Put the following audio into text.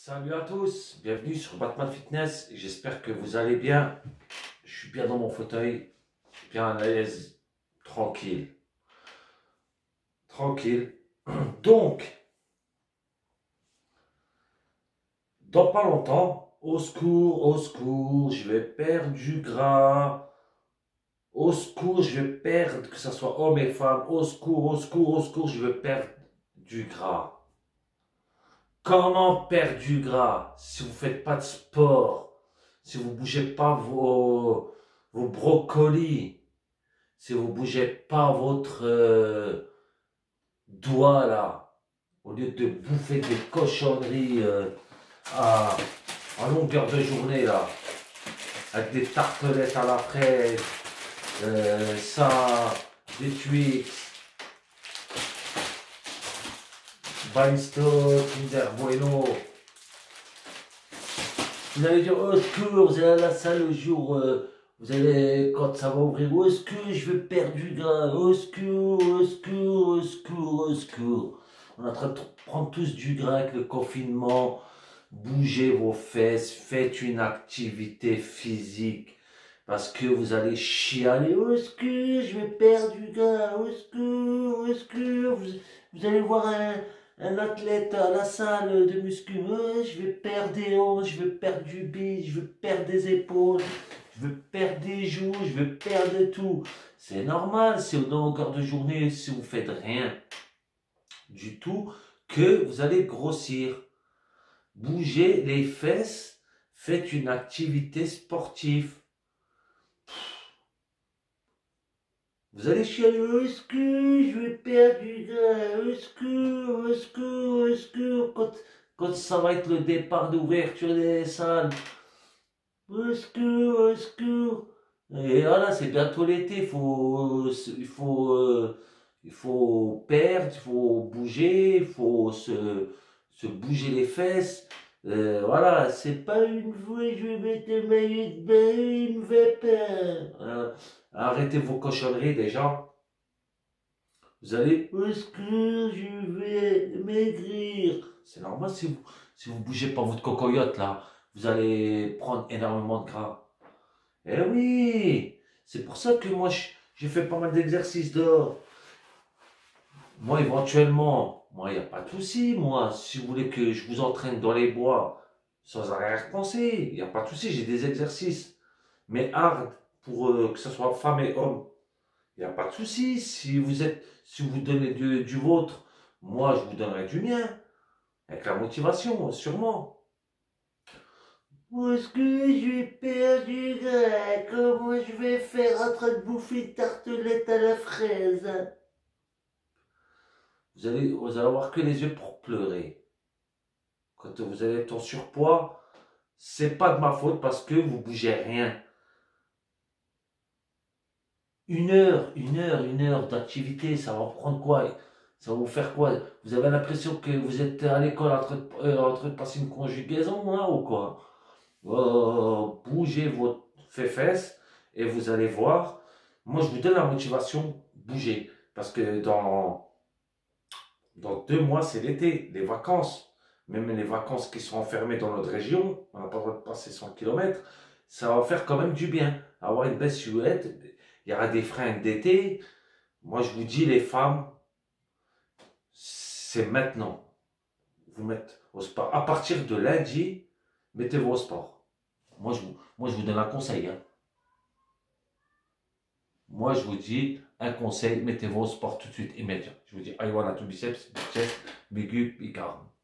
Salut à tous, bienvenue sur Batman Fitness, j'espère que vous allez bien. Je suis bien dans mon fauteuil, bien à l'aise, tranquille. Tranquille. Donc, dans pas longtemps, au secours, je vais perdre du gras. Au secours, je vais perdre, que ce soit hommes et femmes, au secours, au secours, au secours, je vais perdre du gras. Comment perdre du gras si vous ne faites pas de sport, si vous ne bougez pas vos brocolis, si vous ne bougez pas votre doigt là, au lieu de bouffer des cochonneries à, à longueur de journée là, avec des tartelettes à la fraise, ça, des Twix, Beinstock, Kinder Bueno. Vous allez dire, oh, est-ce que vous allez à la salle le jour, vous allez, quand ça va ouvrir, oh, est-ce que je vais perdre du gras, oh, secours, au secours, au secours, au secours. On est en train de prendre tous du gras avec le confinement. Bougez vos fesses, faites une activité physique. Parce que vous allez chialer, au secours, je vais perdre du gras, au secours, au secours. Vous allez voir un athlète à la salle de muscu, ouais, je vais perdre des hanches, je vais perdre du bide, je vais perdre des épaules, je vais perdre des joues, je vais perdre tout. C'est normal, c'est dans longueur de journée, si vous faites rien du tout, que vous allez grossir. Bougez les fesses, faites une activité sportive. Vous allez chialer, au secours, je vais perdre du gras, au secours, au secours, au secours, quand ça va être le départ d'ouverture des salles. Au secours, au secours. Et voilà, c'est bientôt l'été, il faut perdre, il faut bouger, il faut se bouger les fesses. Voilà, c'est pas une fois je vais mettre le maillot de bain, il me fait peur. Voilà. Arrêtez vos cochonneries déjà. Vous allez, au secours, je vais maigrir. C'est normal si vous bougez pas votre cocoyote là, vous allez prendre énormément de gras. Eh oui, c'est pour ça que moi j'ai fait pas mal d'exercices dehors. Moi éventuellement, moi il n'y a pas de souci. Moi, si vous voulez que je vous entraîne dans les bois sans arrière-pensée, il n'y a pas de souci, j'ai des exercices. Mais hard, pour que ce soit femme et homme, il n'y a pas de souci. Si vous donnez du vôtre, moi je vous donnerai du mien. Avec la motivation, sûrement. Où est-ce que je vais perdre du gras? Comment je vais faire en train de bouffer une tartelette à la fraise? Vous allez avoir que les yeux pour pleurer. Quand vous allez être en surpoids, c'est pas de ma faute parce que vous bougez rien. Une heure d'activité, ça va prendre quoi? Ça va vous faire quoi? Vous avez l'impression que vous êtes à l'école en train de passer une conjugaison, moi, ou quoi? Bougez votre fesses et vous allez voir. Moi, je vous donne la motivation, bougez. Parce que dans 2 mois, c'est l'été, les vacances. Même les vacances qui sont enfermées dans notre région, on n'a pas le droit de passer 100 km. Ça va faire quand même du bien. Avoir une belle silhouette. Il y aura des fringues d'été. Moi, je vous dis, les femmes, c'est maintenant. Vous mettez au sport. À partir de lundi, mettez-vous au sport. Moi, je vous donne un conseil. Hein. Moi, je vous dis un conseil, mettez-vous au sport tout de suite, immédiat. Je vous dis, I want to biceps, chest, bigu, bicarb.